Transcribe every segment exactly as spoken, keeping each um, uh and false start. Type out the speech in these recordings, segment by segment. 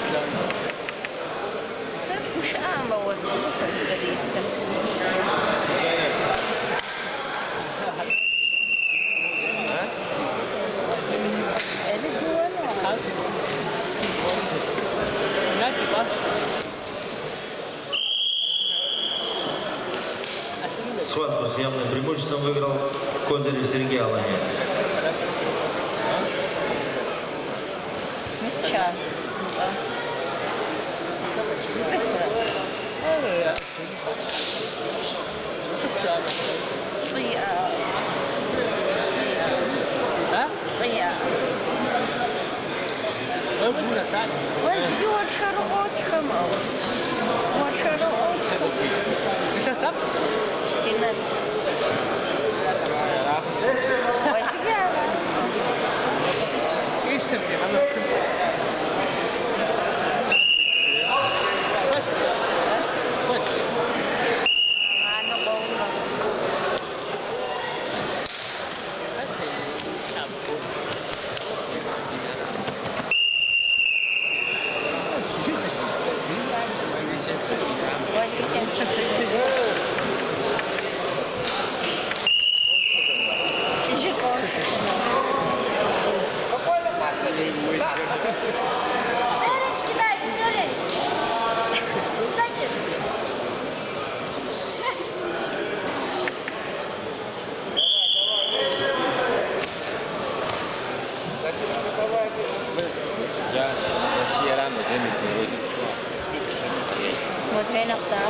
Să scușam o să nu să zărisă. Ele duă nu. Схватку с явным преимуществом выиграл Козырев Сергей Аланин. Мисча. ضياء ضياء возьми шарот хамал шарот четырнадцать Черечки дайте, черечки. Дайте. Я Россия рано, землю вроде. Вот время встал.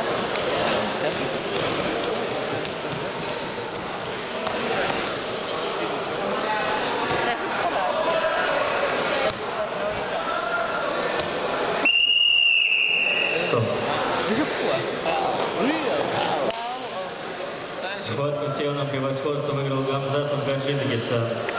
Схватку с явным превосходством выиграл Гамзатов Гаджи, Дагестан.